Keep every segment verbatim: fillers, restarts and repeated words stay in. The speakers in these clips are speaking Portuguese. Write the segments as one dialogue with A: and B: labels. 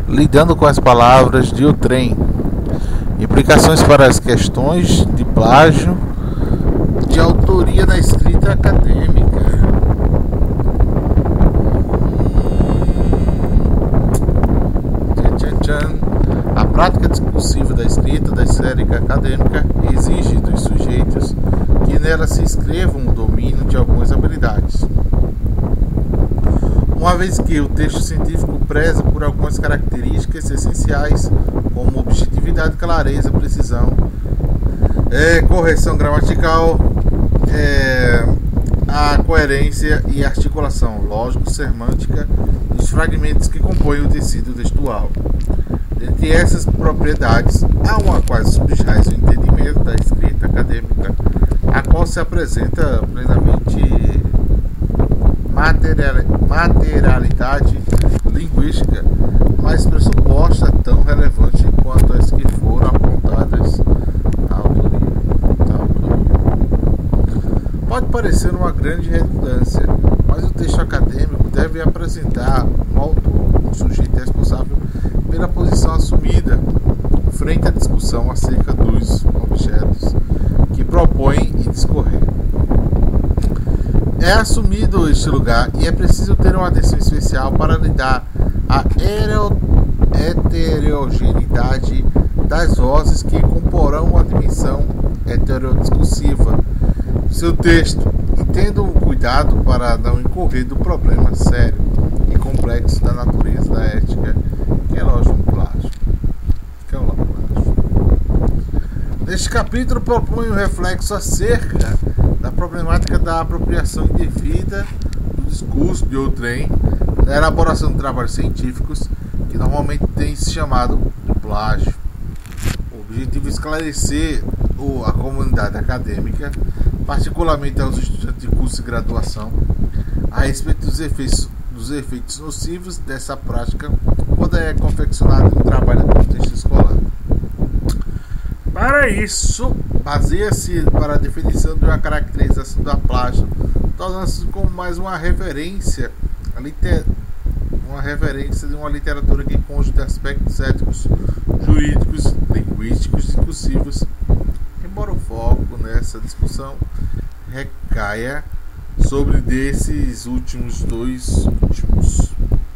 A: lidando com as palavras de outrem, implicações para as questões de plágio de autoria na escrita acadêmica. Tchan, tchan, tchan. A prática discursiva da escrita da esfera acadêmica exige dos sujeitos que nela se inscrevam o domínio de algumas habilidades. Uma vez que o texto científico preza por algumas características essenciais, como objetividade, clareza, precisão, é, correção gramatical, é, a coerência e articulação lógico-semântica dos fragmentos que compõem o tecido textual. Dentre essas propriedades, há uma quase subjaz o entendimento da escrita acadêmica, a qual se apresenta plenamente materialidade linguística, mas pressuposta tão relevante quanto as que foram apontadas à autoria. À autoria. Pode parecer uma grande redundância, mas o texto acadêmico deve apresentar um autor, um sujeito responsável pela posição assumida frente à discussão acerca dos objetos que propõe e discorrer. É assumido este lugar e é preciso ter uma atenção especial para lidar a heterogeneidade das vozes que comporão a dimensão heterodiscursiva do seu texto, e tendo cuidado para não incorrer do problema sério e complexo da natureza da ética, que é lógico um plágio. Que é o plágio. Neste capítulo propõe um reflexo acerca da problemática da apropriação indevida do discurso de outrem na elaboração de trabalhos científicos, que normalmente tem se chamado de plágio. O objetivo é esclarecer a comunidade acadêmica, particularmente aos estudantes de curso de graduação, a respeito dos efeitos, dos efeitos nocivos dessa prática quando é confeccionado um trabalho no contexto escolar. Para isso, baseia-se para a definição de uma caracterização da plágio, tornando-se como mais uma referência, a liter... uma referência de uma literatura que consta de aspectos éticos, jurídicos, linguísticos, discursivos, embora o foco nessa discussão recaia sobre desses últimos dois últimos.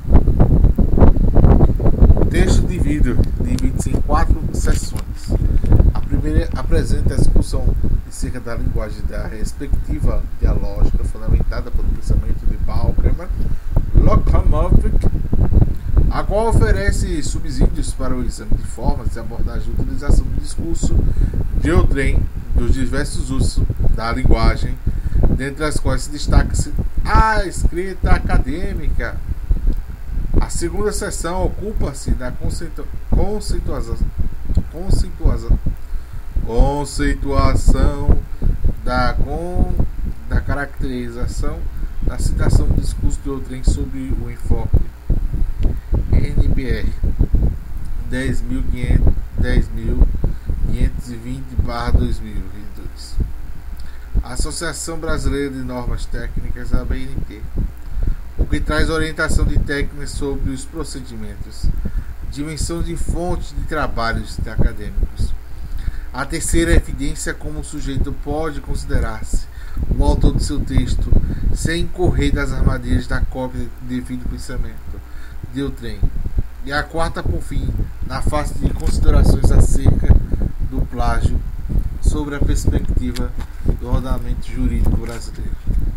A: O texto divide, divide-se em quatro seções. A primeira apresenta a discussão acerca da linguagem da perspectiva dialógica fundamentada pelo pensamento de Bauckham, Locomotive, a qual oferece subsídios para o exame de formas de abordagem de utilização do discurso de outrem dos diversos usos da linguagem, dentre as quais se destaca-se a escrita acadêmica. A segunda seção ocupa-se da conceitu... conceituação, conceituação, conceituação da, com... da caracterização da citação do discurso de outrem sob o enfoque N B R dez mil quinhentos e vinte barra dois mil e dois. A Associação Brasileira de Normas Técnicas, a B N T, o que traz orientação de técnicas sobre os procedimentos, dimensão de fontes de trabalhos acadêmicos. A terceira evidência como o sujeito pode considerar-se o autor do seu texto sem incorrer das armadilhas da cópia de devido pensamento de outrem. E a quarta, por fim, na fase de considerações acerca do plágio sobre a perspectiva do ordenamento jurídico brasileiro.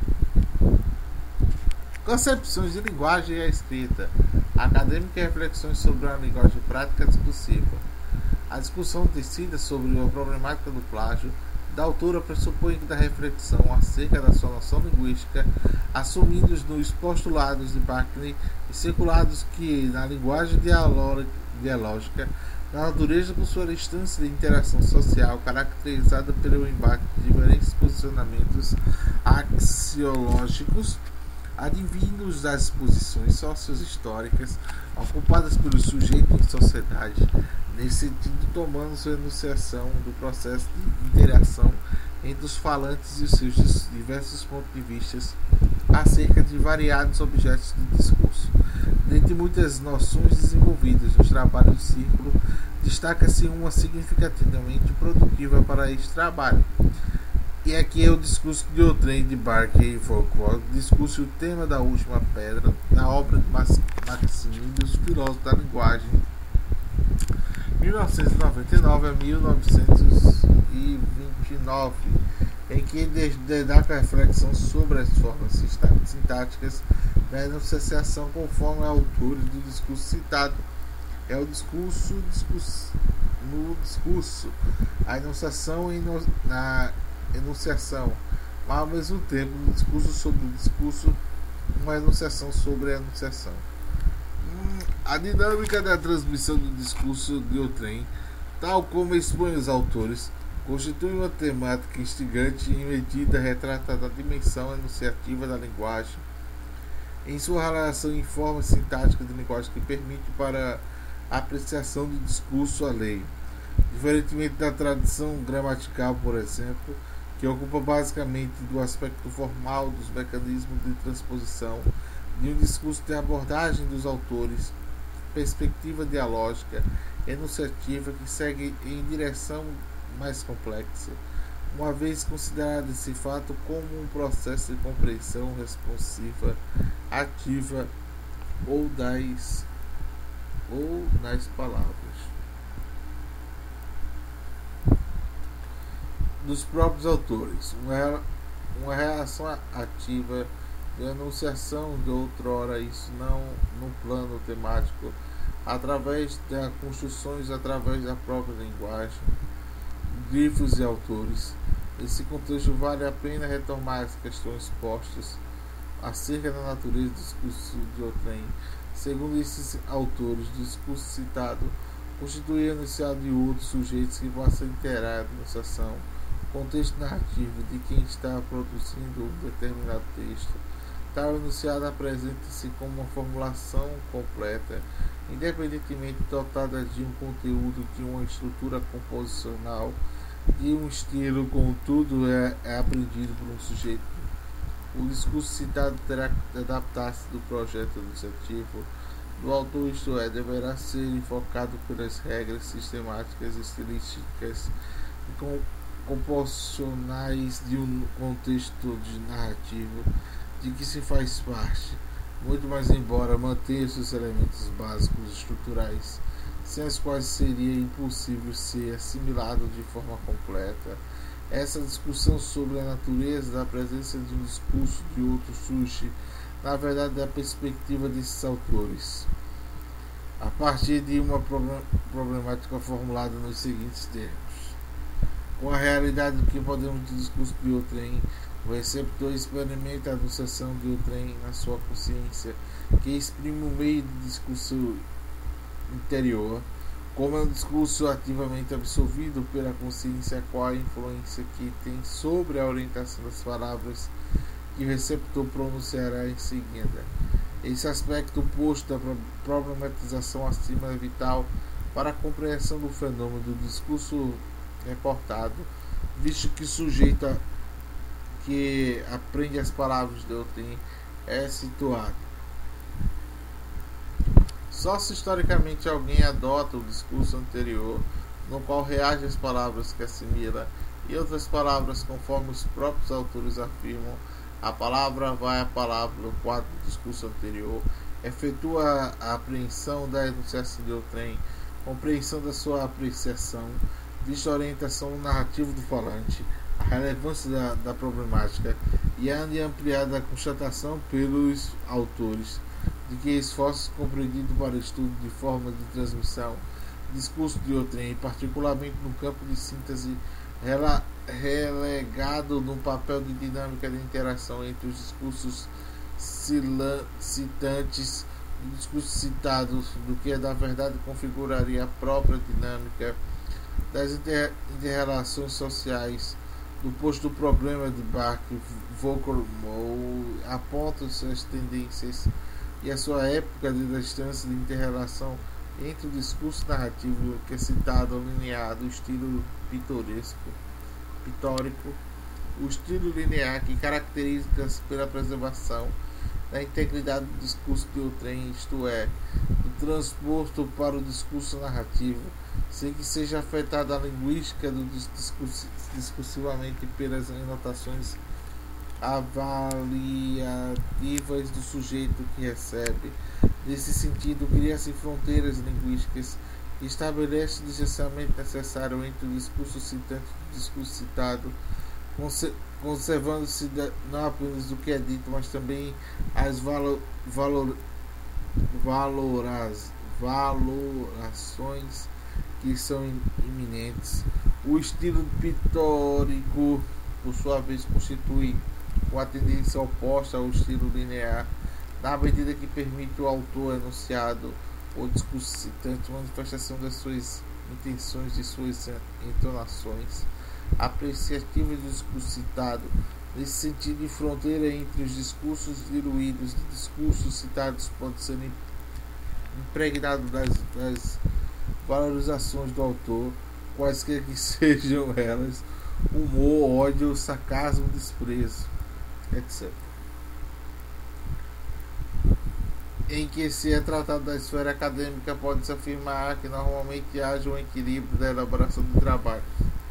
A: Concepções de linguagem e a escrita acadêmica e reflexões sobre a linguagem prática discursiva. A discussão tecida sobre a problemática do plágio da autora pressupõe da reflexão acerca da sua noção linguística, assumidos nos postulados de Backley e circulados que, na linguagem dialógica, na natureza por sua instância de interação social, caracterizada pelo embate de diferentes posicionamentos axiológicos, advindos das posições sociohistóricas ocupadas pelo sujeito em sociedade, nesse sentido tomando sua enunciação do processo de interação entre os falantes e os seus diversos pontos de vista acerca de variados objetos de discurso, Dentre muitas noções desenvolvidas nos trabalhos do círculo, destaca-se uma significativamente produtiva para este trabalho. E aqui é o discurso de Outrem de Barker e Foucault, discurso o tema da última pedra, da obra de Maximinus, filósofo da linguagem, mil novecentos e noventa e nove a mil novecentos e vinte e nove, em que ele destaca a reflexão sobre as formas sintáticas da enunciação conforme autores do discurso citado. É o discurso, discurso no discurso, a enunciação na enunciação, mas ao mesmo tempo no discurso sobre o discurso, uma enunciação sobre a enunciação. Hum, a dinâmica da transmissão do discurso de Outrem, tal como expõe os autores, constitui uma temática instigante e em medida retrata a dimensão enunciativa da linguagem em sua relação em formas sintáticas de linguagem que permite para a apreciação do discurso alheio, diferentemente da tradição gramatical, por exemplo, que ocupa basicamente do aspecto formal dos mecanismos de transposição de um discurso de abordagem dos autores, perspectiva dialógica, enunciativa que segue em direção mais complexa, uma vez considerado esse fato como um processo de compreensão responsiva, ativa ou das ou nas palavras dos próprios autores, uma, uma reação ativa de enunciação de outrora, isso não no plano temático, através das construções, através da própria linguagem, grifos e autores. Nesse contexto, vale a pena retomar as questões postas acerca da natureza do discurso de Outrem. Segundo esses autores, o discurso citado constitui enunciado de outros sujeitos que possam interar a enunciação, contexto narrativo de quem está produzindo um determinado texto. Tal enunciado apresenta-se como uma formulação completa, independentemente dotada de um conteúdo, de uma estrutura composicional, de um estilo, contudo, é, é aprendido por um sujeito. O discurso citado terá que adaptar-se do projeto enunciativo do autor, isto é, deverá ser enfocado pelas regras sistemáticas, estilísticas e composicionais de um contexto de narrativo de que se faz parte, muito mais embora mantenha seus elementos básicos estruturais, sem os quais seria impossível ser assimilado de forma completa. Essa discussão sobre a natureza da presença de um discurso de outro surge, na verdade, da perspectiva desses autores, a partir de uma problemática formulada nos seguintes termos: com a realidade do que podemos do discurso de Outrem, o receptor experimenta a anunciação de Outrem na sua consciência, que exprime o meio do discurso interior, como é um discurso ativamente absorvido pela consciência, qual a influência que tem sobre a orientação das palavras que o receptor pronunciará em seguida. Esse aspecto posto da problematização acima é vital para a compreensão do fenômeno do discurso reportado, visto que o sujeito que aprende as palavras de Outrem é situado. Só se historicamente alguém adota o discurso anterior, no qual reage às palavras que assimila, e outras palavras, conforme os próprios autores afirmam, a palavra vai à palavra no quadro do discurso anterior, efetua a apreensão da enunciação de Outrem, compreensão da sua apreciação, vista a orientação narrativa do falante, a relevância da, da problemática e a ampliada constatação pelos autores de que esforços compreendidos para o estudo de forma de transmissão, discurso de Outrem, particularmente no campo de síntese, rela, relegado no papel de dinâmica de interação entre os discursos citantes e os discursos citados, do que na verdade configuraria a própria dinâmica das inter-relações sociais. Do posto do problema de Barker, Foucault aponta suas tendências e a sua época de distância de inter-relação entre o discurso narrativo que é citado, alineado, o estilo pitoresco, pitórico, o estilo linear que caracteriza pela preservação da integridade do discurso de outrem, isto é, do transporto para o discurso narrativo, sem que seja afetada a linguística do discurso, discursivamente pelas anotações avaliativas do sujeito que recebe. Nesse sentido, cria-se fronteiras linguísticas que estabelecem o distanciamento necessário entre o discurso citante e o discurso citado, conservando-se não apenas o que é dito, mas também as valor, valor, valoraz, valorações que são iminentes. O estilo pictórico, por sua vez, constitui uma tendência oposta ao estilo linear, na medida que permite ao autor enunciado ou discurso citante manifestação das suas intenções, de suas entonações apreciativas do discurso citado. Nesse sentido, de fronteira entre os discursos diluídos e discursos citados pode ser impregnado das, das valorizações do autor, quaisquer que sejam elas, humor, ódio, sarcasmo, desprezo, etcétera, em que se é tratado da esfera acadêmica, pode-se afirmar que normalmente haja um equilíbrio da elaboração de trabalhos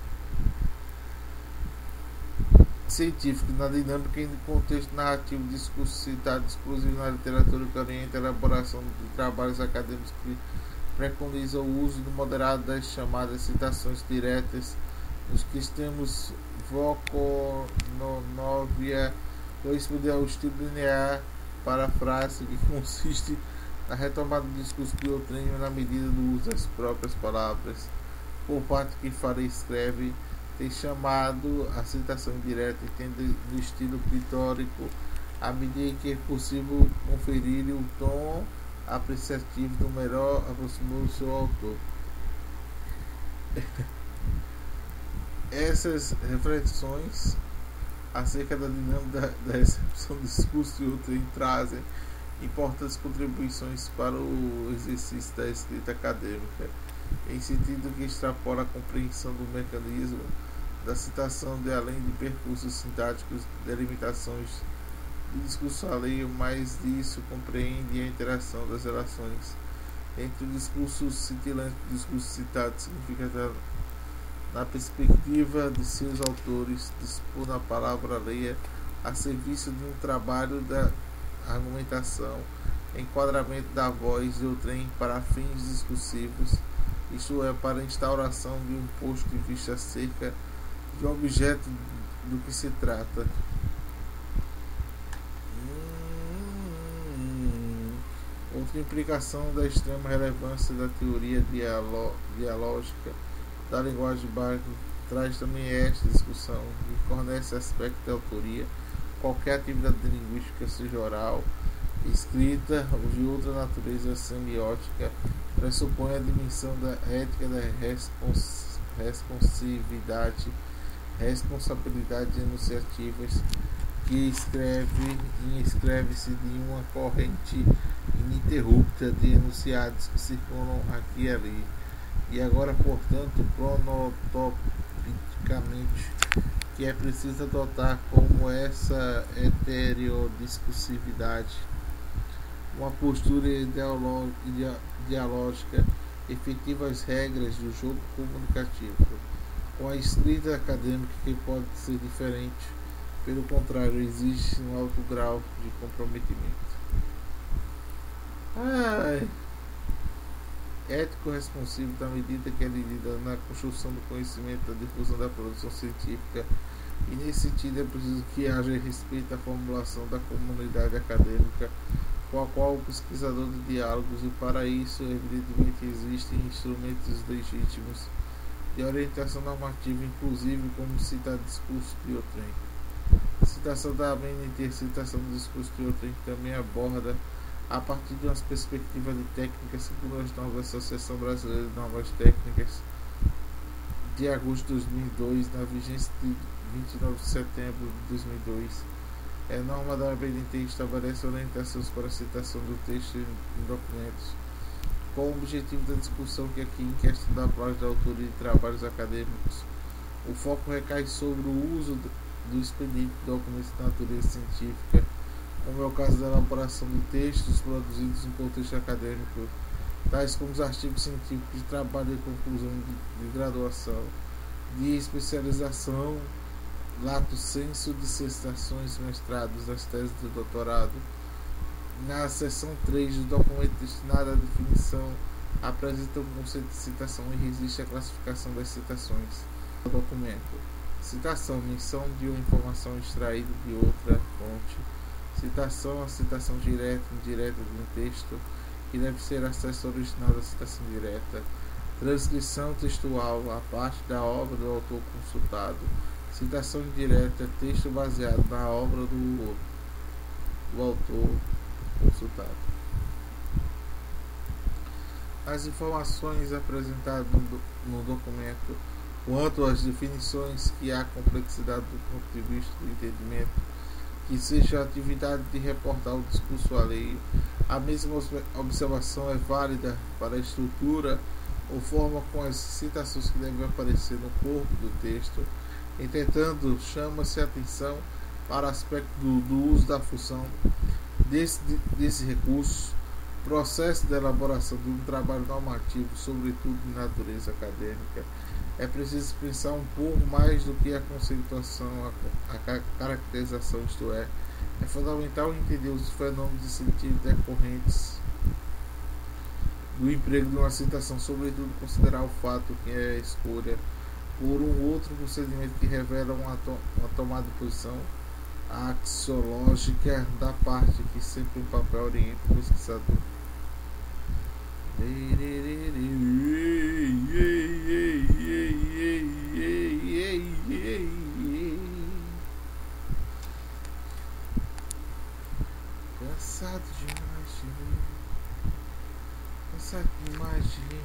A: científicos na dinâmica e no contexto narrativo, discurso citado exclusivo na literatura que orienta a elaboração de trabalhos acadêmicos que preconiza o uso do moderado das chamadas citações diretas, nos que temos voconovia, corresponde ao estilo linear para a frase, que consiste na retomada do discurso de outrem na medida do uso das próprias palavras por parte que fala e escreve. Tem chamado a citação indireta e tem do estilo pitórico à medida que é possível conferir o tom apreciativo do melhor aproximou do seu autor. Essas reflexões acerca da dinâmica da, da recepção do discurso e outrem trazem importantes contribuições para o exercício da escrita acadêmica, em sentido que extrapola a compreensão do mecanismo da citação de além de percursos sintáticos, delimitações do discurso alheio, mas disso compreende a interação das relações entre o discurso cintilante e o discurso citado, significa na perspectiva de seus autores dispor na palavra alheia a serviço de um trabalho da argumentação, enquadramento da voz de outrem para fins discursivos, isto é, para a instauração de um ponto de vista acerca de um objeto do que se trata. Hum, outra implicação da extrema relevância da teoria dialó dialógica da linguagem básica traz também esta discussão, que fornece aspecto de autoria. Qualquer atividade linguística, seja oral, escrita ou de outra natureza semiótica, pressupõe a dimensão da ética da respons responsividade, responsabilidade enunciativas, que escreve e escreve-se de uma corrente ininterrupta de enunciados que circulam aqui e ali. E agora, portanto, cronotopicamente, que é preciso adotar como essa heterodiscursividade uma postura dialógica efetiva às regras do jogo comunicativo. Com a escrita acadêmica, que pode ser diferente, pelo contrário, existe um alto grau de comprometimento. Ai. Ético-responsivo da medida que é lida na construção do conhecimento, da difusão da produção científica, e nesse sentido é preciso que haja respeito à formulação da comunidade acadêmica com a qual o pesquisador de diálogos, e para isso evidentemente existem instrumentos legítimos de orientação normativa, inclusive como citar discurso de outrem. A citação da A B N T, citação do discurso de outrem, também aborda a partir de uma perspectiva de técnicas, segundo as normas da Associação Brasileira de Normas Técnicas de agosto de dois mil e dois, na vigência de vinte e nove de setembro de dois mil e dois. A norma da A B N T estabelece orientações para a citação do texto em documentos, com o objetivo da discussão que aqui em questão da prática da autoria de trabalhos acadêmicos. O foco recai sobre o uso do expediente de documentos de natureza científica como é o caso da elaboração de textos produzidos no contexto acadêmico, tais como os artigos científicos de trabalho de conclusão de, de graduação, de especialização, lato sensu, dissertações, mestrados, das teses de doutorado. Na seção três do documento destinado à definição, apresenta o conceito de citação e resiste à classificação das citações do documento. Citação, menção de uma informação extraída de outra fonte. Citação, a citação direta e indireta de um texto, que deve ser acesso ao original da citação direta. Transcrição textual, a parte da obra do autor consultado. Citação indireta, texto baseado na obra do, do autor consultado. As informações apresentadas no, no documento quanto às definições que há complexidade do ponto de vista do entendimento, que seja a atividade de reportar o discurso alheio. A mesma observação é válida para a estrutura ou forma com as citações que devem aparecer no corpo do texto. Entretanto, chama-se a atenção para o aspecto do, do uso da função desse, desse recurso, processo de elaboração de um trabalho normativo, sobretudo de natureza acadêmica. É preciso pensar um pouco mais do que a conceituação, a, a caracterização, isto é, é fundamental entender os fenômenos de sentido decorrentes do emprego de uma citação, sobretudo considerar o fato que é a escolha por um outro procedimento que revela uma, to uma tomada de posição axiológica da parte que sempre um papel orienta o pesquisador. Cansado demais de ver, cansado demais de